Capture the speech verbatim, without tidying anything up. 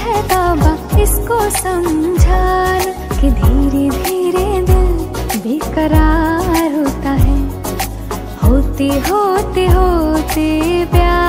है तौबा इसको समझाना कि धीरे धीरे दिल बेकरार होता है। होते होते होते प्यार